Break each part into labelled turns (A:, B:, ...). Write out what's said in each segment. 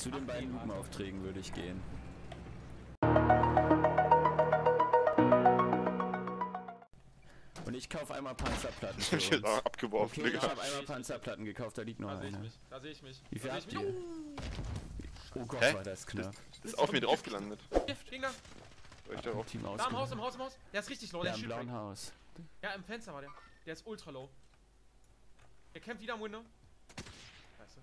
A: Zu den beiden Lupenaufträgen würde ich gehen. Und ich kaufe einmal Panzerplatten für uns.
B: Ich hab abgeworfen,
A: Okay,
B: Digga.
A: ich habe einmal Panzerplatten gekauft, da liegt noch eine.
C: Da sehe ich mich.
A: Wie viel
C: Da
A: habt
C: sehe ich
A: ihr?
C: mich.
A: Oh Gott,
B: Hä?
A: war das knapp.
B: Ist auf mir drauf gelandet.
C: Hier, Gegner.
B: Soll ich darauf?
A: Team
C: Da im
A: ausgehen.
C: Haus, im Haus, im Haus. Der ist richtig low,
A: Ja,
C: der
A: im
C: ist
A: blauen
C: Shieldbreak.
A: Haus.
C: Ja, im Fenster war der. Der ist ultra low. Der kämpft wieder am Window. Scheiße.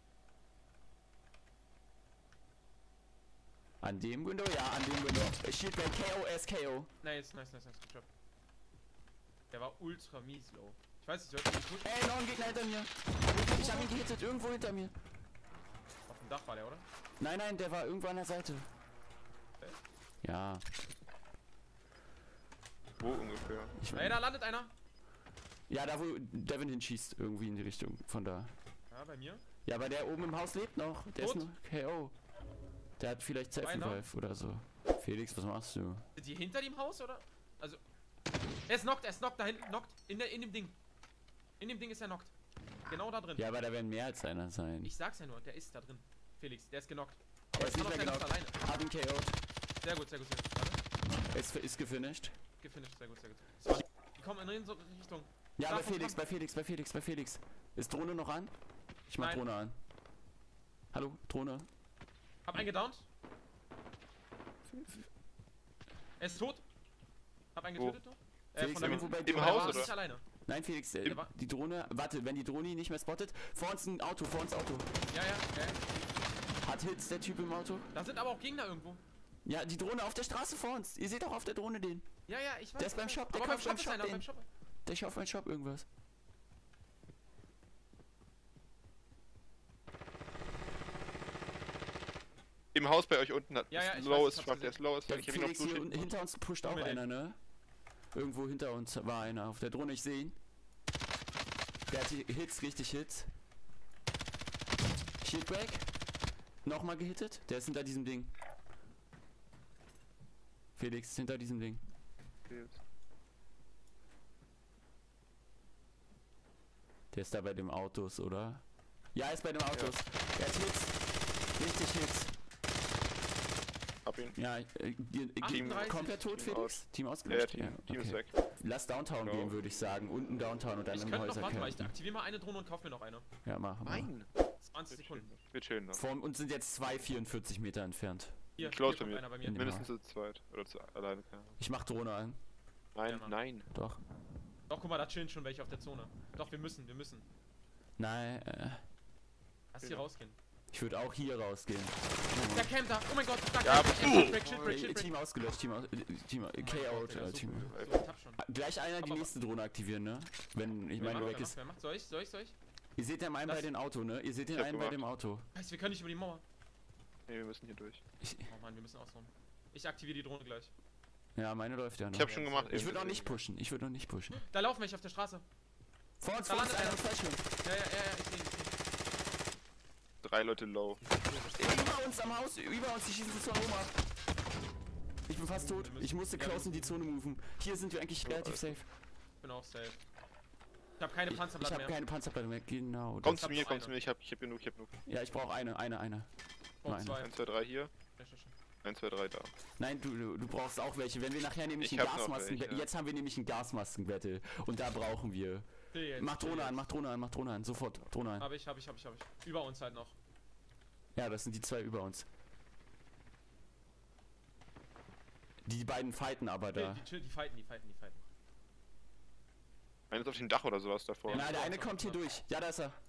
A: An dem Window? Ja, an dem Window. Shieldbreak, KO, SKO.
C: Nice, nice, nice, nice. Good job. Der war ultra mies low. Ich weiß nicht, sollte ich gut.
A: Ey, noch ein Gegner hinter mir. Ich hab ihn gehittet, irgendwo hinter mir.
C: Auf dem Dach war der, oder?
A: Nein, nein, der war irgendwo an der Seite. Ja.
B: Wo ungefähr?
C: Ey, da landet einer.
A: Ja, da wo Devin hinschießt, irgendwie in die Richtung, von da.
C: Ja, bei mir.
A: Ja, aber der oben im Haus lebt noch. Der
C: Tot?
A: ist noch KO. Der hat vielleicht Self-Revive oder so. Felix, was machst du?
C: Sind die hinter dem Haus, oder? Also. Er ist knockt, da hinten knockt. In dem Ding. In dem Ding ist er knockt. Genau da drin.
A: Ja, aber da werden mehr als einer sein.
C: Ich sag's ja nur, der ist da drin. Felix, der ist genockt.
A: Er ist nicht mehr
C: genau
A: genau.
C: alleine.
A: Hab ihn KO'd.
C: Sehr gut, sehr gut, sehr gut. Warte.
A: Ist gefinisht.
C: Gefinisht, sehr gut, sehr gut. So, die kommen in so Richtung.
A: Ja,
C: Da,
A: bei
C: vom
A: Felix,
C: Kampf.
A: bei Felix. Ist Drohne noch an? Ich mach
C: Nein.
A: Drohne an. Hallo, Drohne.
C: Hab einen gedownt. Er ist tot. Hab einen getötet noch.
A: Felix,
C: Von der
A: irgendwo bei
B: im
A: dir.
B: Haus,
C: der war
B: oder?
C: nicht alleine.
A: Nein, Felix,
C: war-
A: die Drohne, warte, wenn die Drohne ihn nicht mehr spottet, vor uns ein Auto,
C: Ja, ja.
A: Hat Hits der Typ im Auto?
C: Da sind aber auch Gegner irgendwo.
A: Ja, die Drohne auf der Straße vor uns. Ihr seht auch auf der Drohne den.
C: Ja, ja, ich weiß.
A: Der ist beim Shop, der
C: aber beim
A: kauft
C: Shop
A: beim
C: ist
A: Shop
C: einer,
A: den.
C: beim Shop.
A: Der kauft meinen Shop irgendwas.
B: Im Haus bei euch unten hat
C: Ja, ja, ich
B: low
C: weiß,
B: ist
C: ich
B: schwach,
C: hab's
B: der ist low, ist
A: Der
B: ich hab ihn auf
A: Felix hier
B: Blue
A: hinter uns pusht auch
C: Unbedingt.
A: einer, ne? Irgendwo hinter uns war einer auf der Drohne, ich sehe ihn. Der hat die Hits, richtig Hits. Shieldbreak. Nochmal gehittet. Der ist hinter diesem Ding. Felix ist hinter diesem Ding. Der ist da bei dem Autos, oder? Ja, er ist bei dem Autos. Er hat Hits. Richtig Hits.
B: Hab ihn.
A: Ja,
B: Team-
A: komplett tot,
B: Team
A: Felix?
B: aus.
A: Team
B: Ja,
A: ausgelöscht?
B: Team ist
A: okay.
B: weg.
A: Lass Downtown
B: Ja.
A: gehen, würde ich sagen. Unten Downtown und dann
C: Ich
A: im
C: könnte noch
A: Häuser
C: warten, weil ich
A: campen.
C: aktiviere mal eine Drohne und kauf mir noch eine.
A: Ja, machen wir.
B: Nein.
C: 20 Sekunden.
B: Wird schön noch.
A: Vor uns sind jetzt 2,44 Meter entfernt.
C: Hier,
B: Close
C: hier
B: bei
C: kommt
B: mir.
C: einer bei mir.
A: In-
B: Mindestens zu zweit. Oder zu alleine, keine Ahnung.
A: Ich mach Drohne an.
B: Nein,
C: Ja, Mann.
B: nein.
A: Doch.
C: Doch, guck mal, da chillen schon welche auf der Zone. Doch, wir müssen.
A: Nein,
C: Lass hier rausgehen.
A: ich würde auch hier rausgehen.
C: Der Camp da. Oh mein Gott, da
B: Ja,
C: Shieldbreak.
A: Team ausgelöscht, Team KO'd. Team.
C: Ich hab schon.
A: Gleich einer die
C: Aber-
A: nächste Drohne aktivieren, ne? Wenn ich meine weg ist.
C: Wer macht? Soll ich?
A: Ihr seht den einen
C: Das-
A: bei dem Auto, ne? Ihr seht den
B: Ich hab
A: einen bei
B: gemacht.
A: dem Auto.
C: Heißt, wir können nicht über die Mauer.
B: Nee, wir müssen hier durch.
C: Oh Mann, wir müssen ausruhen. Ich aktiviere die Drohne gleich.
A: Ja, meine läuft ja noch.
B: Ich hab schon gemacht.
A: Ich würde noch nicht pushen.
C: Da laufen welche auf der Straße.
A: Vor uns,
C: Da landet
A: einer
C: einer.
A: Fallschirm.
C: Ja, ich sehe ihn.
B: 3 Leute low.
A: Über uns am Haus, über uns, die schießen die Zone ab. Ich bin fast tot. Ich musste close in die Zone moven. Hier sind wir eigentlich relativ safe.
C: Ich bin auch safe. Ich habe keine
A: Ich
C: Panzerplatte
A: habe
C: mehr.
A: keine Panzerplatte mehr, genau.
B: Komm
C: Ich
B: zu
C: hab
B: mir,
C: noch
B: komm
C: eine.
B: zu mir. Ich hab genug.
A: Ja, ich brauche eine.
C: Oh,
A: Nein.
C: 2.
B: 1, 2, 3 hier.
C: Ja, schon.
B: 1, 2, 3 da.
A: Nein, du brauchst auch welche. Wenn wir nachher nämlich
B: Ich
A: ein
B: hab noch
A: Gasmasken...
B: welche.
A: Jetzt haben wir nämlich ein Gasmasken-Battle. Und da brauchen wir... Mach Drohne an. Sofort, Drohne an.
C: Hab ich. Über uns halt noch.
A: Ja, das sind die zwei über uns. Die beiden fighten aber da.
C: Die fighten.
B: Einer ist auf dem Dach oder sowas davor.
A: Nein, der eine kommt hier durch. Ja, da ist er.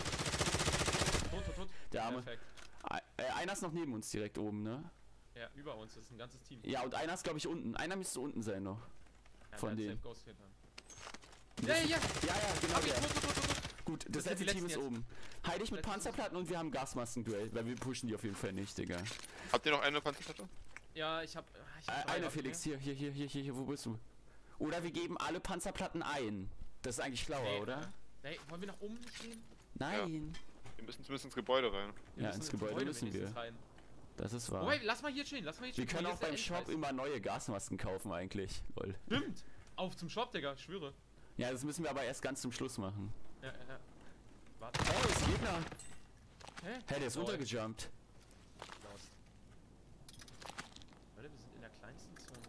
C: Tot.
A: Der Arme.
C: Perfekt.
A: Einer ist noch neben uns direkt oben, ne?
C: Ja, über uns. Das ist ein ganzes Team.
A: Ja, und einer ist, glaube ich, unten. Einer müsste unten sein noch.
C: Ja,
A: von
C: der
A: denen.
C: Safe Ghost hinter.
A: Ja,
C: Ja.
A: genau
C: Hab ich.
A: der.
C: Tot.
A: Gut, das
C: sind
A: letzte
C: die
A: Team ist
C: letzten
A: oben. Heil dich mit
C: Letztes-
A: Panzerplatten und wir haben Gasmasken-Duell, weil wir pushen die auf jeden Fall nicht, Digga.
B: Habt ihr noch eine Panzerplatte?
C: Ja, ich hab
A: Eine,
C: drei,
A: Felix, hier, wo bist du? Oder wir geben alle Panzerplatten ein. Das ist eigentlich schlauer,
C: Nee,
A: oder?
C: Nee, wollen wir nach oben nicht gehen?
A: Nein.
B: Wir müssen zumindest ins Gebäude rein.
C: Wir
A: Ja,
C: müssen
A: ins Gebäude müssen
C: wenigstens
A: wir.
C: rein.
A: Das ist wahr.
C: Wobei, lass mal hier chillen.
A: Wir
C: Guck
A: können
C: mal,
A: auch
C: hier
A: beim
C: ist der
A: Shop immer neue Gasmasken kaufen eigentlich. Lol.
C: Stimmt. Auf zum Shop, Digga, ich schwöre.
A: Ja, das müssen wir aber erst ganz zum Schluss machen.
C: Ja. Warte.
A: Oh, ist ein Gegner.
C: Hä?
A: Hey, der ist
C: Lol.
A: runtergejumpt.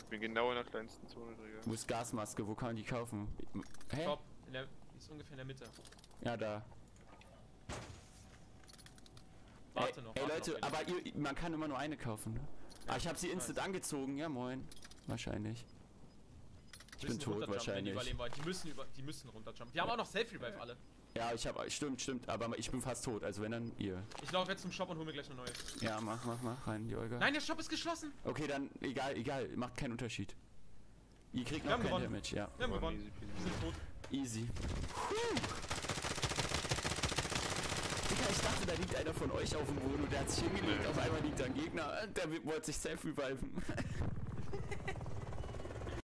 B: Ich bin genau in der kleinsten Zone, Digga.
A: Wo ist Gasmaske? Wo kann man die kaufen? Hä?
C: Top. Ist ungefähr in der Mitte.
A: Ja, da.
C: Warte noch.
A: Ey
C: warte
A: Leute,
C: noch,
A: aber man kann immer nur eine kaufen, ne? Ah, ich habe sie instant angezogen, ja moin. Wahrscheinlich. Ich bin tot wahrscheinlich.
C: Die müssen runterjumpen. Die haben auch noch Self-Revive alle.
A: Ja, stimmt, aber ich bin fast tot, also wenn dann ihr.
C: Ich laufe jetzt zum Shop und hol mir gleich eine neue.
A: Ja, mach rein, die Olga.
C: Nein, der Shop ist geschlossen.
A: Okay, dann egal, macht keinen Unterschied. Ihr kriegt
C: Wir
A: noch
C: haben
A: keinen
C: gewonnen.
A: Damage, ja.
C: Wir haben gewonnen.
B: Easy peasy.
C: Wir sind tot.
A: Easy. Digga, ich dachte, da liegt einer von euch auf dem Boden und der hat sich hingelegt, auf einmal liegt da ein Gegner, der wollte sich self reviven.